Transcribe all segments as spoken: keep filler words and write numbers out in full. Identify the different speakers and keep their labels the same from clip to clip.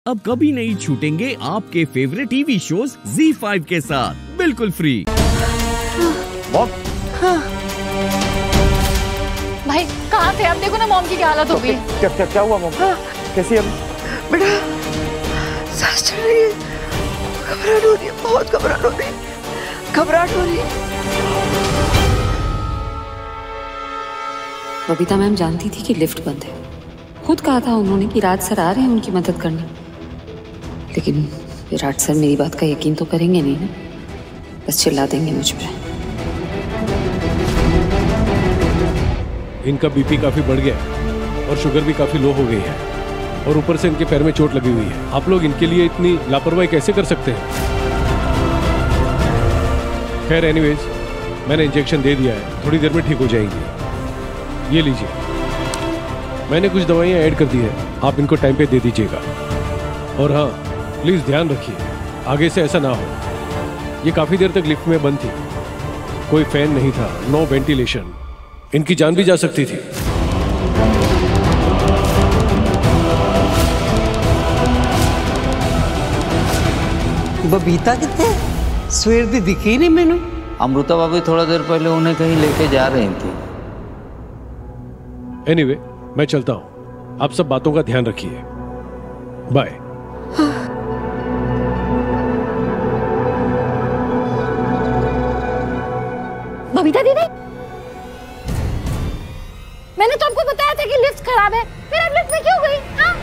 Speaker 1: अब कभी नहीं छूटेंगे आपके favourite TV shows Zee five के साथ बिल्कुल फ्री।
Speaker 2: मॉम।
Speaker 3: हाँ। भाई कहाँ थे आप? देखो ना मॉम की क्या हालत हो गई।
Speaker 2: क्या क्या क्या हुआ मॉम? हाँ। कैसी है
Speaker 4: बेटा? सांस चल रही है, घबराहट हो रही है, बहुत घबराहट हो रही है, घबराहट हो रही है।
Speaker 5: बबीता मैम जानती थी कि लिफ्ट बंद है, खुद कहा था उन्होंने कि राज सर आ रहे हैं उनकी मदद करने, लेकिन विराट सर मेरी बात का यकीन तो करेंगे नहीं ना, बस चिल्ला देंगे मुझ पे।
Speaker 6: इनका बीपी काफी बढ़ गया है और शुगर भी काफी लो हो गई है और ऊपर से इनके पैर में चोट लगी हुई है। आप लोग इनके लिए इतनी लापरवाही कैसे कर सकते हैं? खैर एनीवेज, मैंने इंजेक्शन दे दिया है, थोड़ी देर में ठीक हो जाएंगी। ये लीजिए, मैंने कुछ दवाइयाँ ऐड कर दी है, आप इनको टाइम पे दे दीजिएगा। और हाँ, प्लीज ध्यान रखिए आगे से ऐसा ना हो। ये काफी देर तक लिफ्ट में बंद थी, कोई फैन नहीं था, नो वेंटिलेशन, इनकी जान भी जा सकती थी।
Speaker 7: बबीता कितने? सवेर दी दिखी नहीं मैनू।
Speaker 8: अमृता भाभी थोड़ा देर पहले उन्हें कहीं लेके जा रही थी।
Speaker 6: एनीवे, मैं चलता हूं, आप सब बातों का ध्यान रखिए, बाय।
Speaker 3: बबीता दीदी, मैंने तो आपको बताया था कि लिफ्ट खराब है, फिर आप लिफ्ट में क्यों गई? हाँ?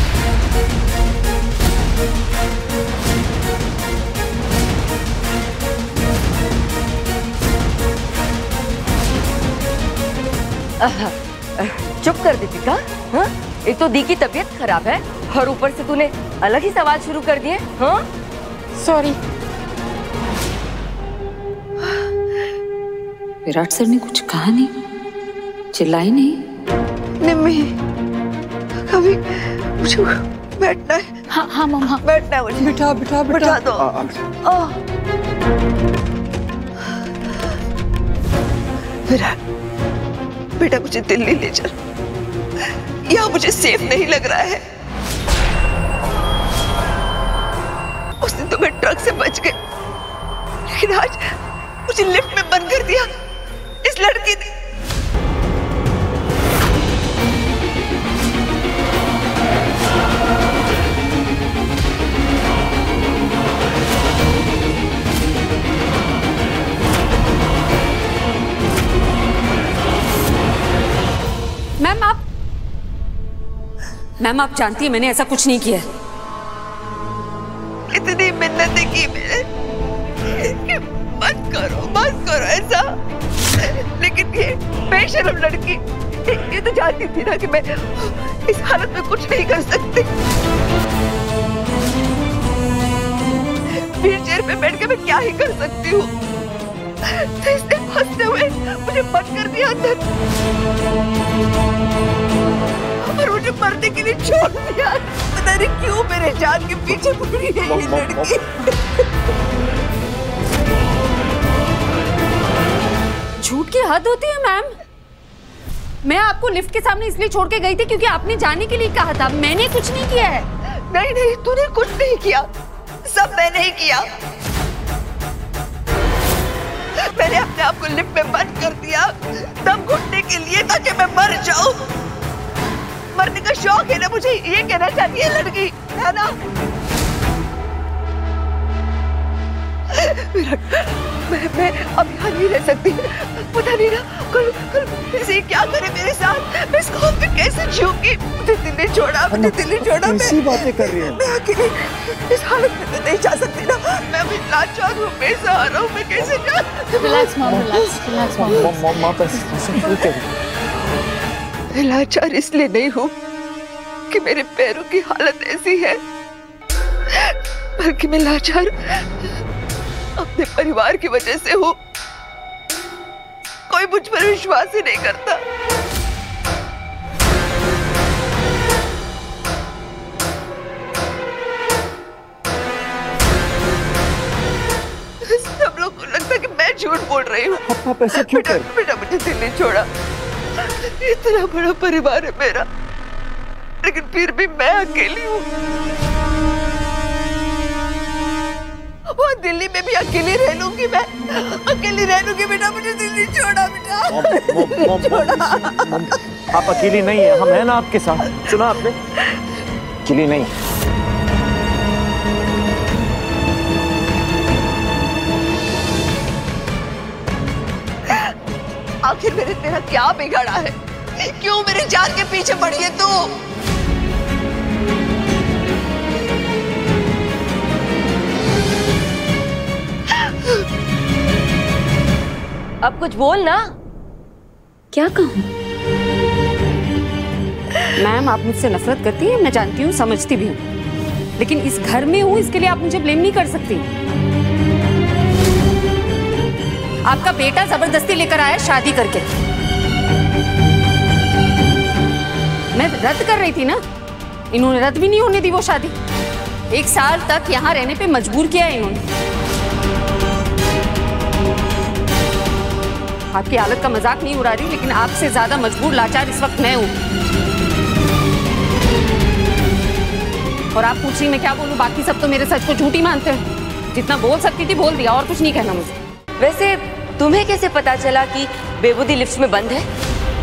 Speaker 4: चुप कर दीपिका। हाँ? एक तो दी की तबीयत खराब है और ऊपर से तूने अलग ही सवाल शुरू कर दिए। हाँ?
Speaker 3: सॉरी।
Speaker 5: विराट सर ने कुछ कहा नहीं, चिल्लाई नहीं?
Speaker 4: निम्मी, कभी मुझे बैठना है।
Speaker 3: हाँ हाँ मम्मा, हाँ।
Speaker 4: बैठना है मुझे।
Speaker 7: बिठा बिठा
Speaker 4: बिठा दो। विराट बेटा, मुझे दिल्ली ले चल, यहाँ मुझे सेफ नहीं लग रहा है। उस दिन तो मैं ट्रक से बच गई, लेकिन आज मुझे लिफ्ट में बंद कर दिया इस लड़की ने।
Speaker 5: मैम आप मैम आप जानती है मैंने ऐसा कुछ नहीं किया।
Speaker 4: इतनी मिन्नतें की मैंने कि मत करो मत करो ऐसा, लेकिन ये बेशर्म लड़की ये तो जानती थी ना कि मैं इस हालत में कुछ नहीं कर सकती। व्हील चेयर पे बैठ के मैं क्या ही कर सकती हूँ, तो इसने हंसते हुए मुझे बंद कर दिया अंदर और मुझे मरने के लिए छोड़ दिया। पता नहीं क्यों मेरे जान के पीछे पड़ी है ये लड़की।
Speaker 5: झूठ की हद होती है मैम। मैं आपको लिफ्ट के सामने इसलिए छोड़ के गई थी क्योंकि आपने जाने के लिए कहा था, मैंने कुछ नहीं किया है।
Speaker 4: नहीं नहीं, तूने कुछ नहीं किया, सब मैंने ही किया। मैंने अपने आप को लिफ्ट में बंद कर दिया दम घुटने के लिए ताकि मैं मर जाऊं। मरने का शौक है ना मुझे, ये कहना चाहती है लड़की, है ना? मैं मैं अब यहाँ नहीं रह सकती। पता नहीं ना कल कल इसे क्या करे मेरे साथ, मैं इस खौफ में कैसे जीऊंगी। मुझे दिल्ली छोड़ा, मुझे दिल्ली छोड़ा।
Speaker 2: कैसी बातें कर रही है?
Speaker 4: मैं अकेले इस हालत में तो नहीं जा सकती ना, मैं अभी लाचार हूँ, बेसहारा हूँ, मैं कैसे जा?
Speaker 3: Relax mom, relax relax mom.
Speaker 2: Mom mom mom कैसे कर रही?
Speaker 4: मैं लाचार इसलिए नहीं हूँ कि मेरे पैरों की हालत ऐसी है, बल्कि मैं लाचार अपने परिवार की वजह से हूँ। कोई मुझ पर विश्वास ही नहीं करता। सब लोग को लगता है कि मैं झूठ बोल रही हूँ।
Speaker 2: आप ऐसे क्यों कर?
Speaker 4: बेटा मुझे दिल्ली छोड़ा, इतना बड़ा परिवार है मेरा, लेकिन फिर भी मैं अकेली हूँ। भी अकेली रह लूंगी, मैं अकेली रह लूंगी बेटा, मुझे दिल्ली छोड़ा बेटा।
Speaker 2: मम, मम, मम, मम, मम, आप अकेली नहीं है, हम हैं ना आपके साथ। सुना आपने? अकेली नहीं।
Speaker 4: आखिर मेरे तेरा क्या बिगड़ा है? क्यों मेरी जान के पीछे पड़ी है तू?
Speaker 9: अब कुछ बोल ना।
Speaker 5: क्या कहूँ? मैम, आप मुझसे नफरत करती हैं, मैं जानती हूँ, समझती भी हूँ, लेकिन इस घर में हूँ, इसके लिए आप मुझे ब्लेम नहीं कर सकती। आपका बेटा जबरदस्ती लेकर आया शादी करके। मैं रद्द कर रही थी ना, इन्होंने रद्द भी नहीं होने दी वो शादी। एक साल तक यहाँ रहने पे मजबूर किया है इन्होंने। आपकी हालत का मजाक नहीं उड़ा रही, लेकिन आपसे ज्यादा मजबूर लाचार इस वक्त मैं हूँ। और आप पूछ रही मैं क्या बोलूँ? बाकी सब तो मेरे सच को झूठी मानते हैं। जितना बोल सकती थी बोल दिया, और कुछ नहीं कहना मुझे।
Speaker 9: वैसे तुम्हें कैसे पता चला कि बेबूदी लिफ्ट में बंद है?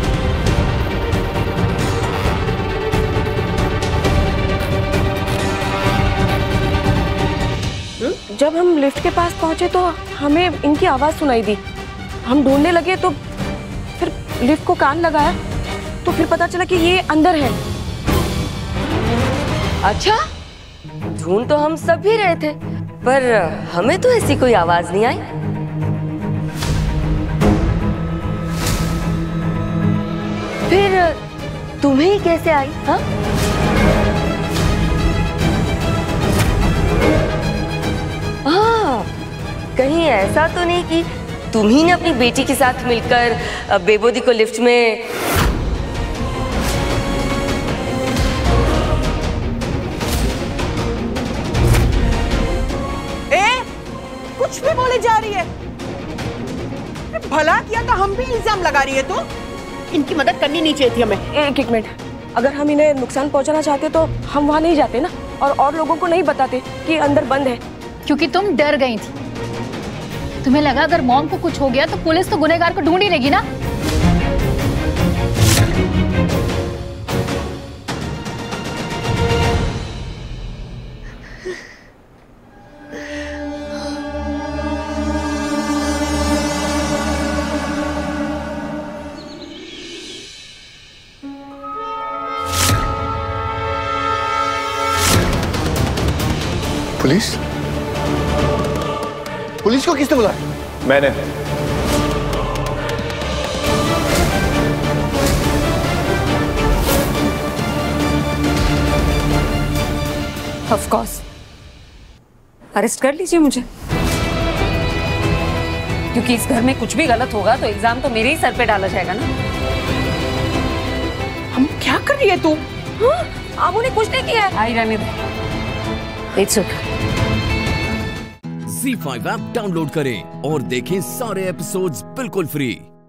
Speaker 10: जब हम लिफ्ट के पास पहुंचे तो हमें इनकी आवाज सुनाई दी। हम ढूंढने लगे तो फिर लिफ्ट को कान लगाया तो फिर पता चला कि ये अंदर है।
Speaker 9: अच्छा, ढूंढ तो हम सब भी रहे थे, पर हमें तो ऐसी कोई आवाज नहीं आई। फिर तुम्हें कैसे आई? हाँ, हाँ, कहीं ऐसा तो नहीं कि तुम ही ने अपनी बेटी के साथ मिलकर बेबोदी को लिफ्ट में?
Speaker 7: ए, कुछ भी बोले जा रही है। भला किया तो हम भी इल्जाम लगा रही है, तो इनकी मदद करनी नहीं चाहिए थी हमें।
Speaker 10: एक एक मिनट, अगर हम इन्हें नुकसान पहुंचाना चाहते तो हम वहां नहीं जाते ना, और और लोगों को नहीं बताते कि अंदर बंद है।
Speaker 3: क्योंकि तुम डर गई थी। तुम्हें लगा अगर मॉम को कुछ हो गया तो पुलिस तो गुनहगार को ढूंढ ही लेगी ना।
Speaker 11: पुलिस? पुलिस को किसने बुलाया?
Speaker 2: मैंने।
Speaker 5: ऑफ कोर्स, अरेस्ट कर लीजिए मुझे, क्योंकि इस घर में कुछ भी गलत होगा तो इल्जाम तो मेरे ही सर पे डाला जाएगा ना।
Speaker 7: हम क्या कर रही है तू?
Speaker 5: हाँ, आप उन्हें कुछ नहीं किया है। आई रहने दे। It's okay.
Speaker 1: Zee five app download करें और देखें सारे एपिसोड्स बिल्कुल फ्री।